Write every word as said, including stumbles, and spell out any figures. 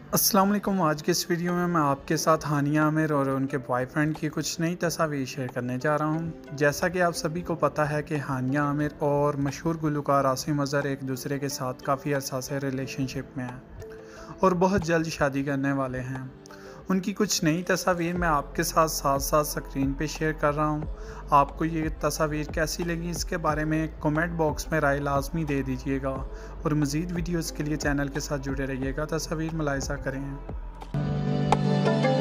अस्सलाम वालेकुम। आज के इस वीडियो में मैं आपके साथ हानिया आमिर और उनके बॉयफ्रेंड की कुछ नई तस्वीर शेयर करने जा रहा हूं। जैसा कि आप सभी को पता है कि हानिया आमिर और मशहूर गुलकार आसिम अज़हर एक दूसरे के साथ काफ़ी अरसा से रिलेशनशिप में हैं और बहुत जल्द शादी करने वाले हैं। उनकी कुछ नई तस्वीर मैं आपके साथ साथ साथ स्क्रीन पे शेयर कर रहा हूँ। आपको ये तस्वीर कैसी लगी इसके बारे में कमेंट बॉक्स में राय लाजमी दे दीजिएगा और मज़ीद वीडियोज़ के लिए चैनल के साथ जुड़े रहिएगा। तस्वीर मुलाहिज़ा करें।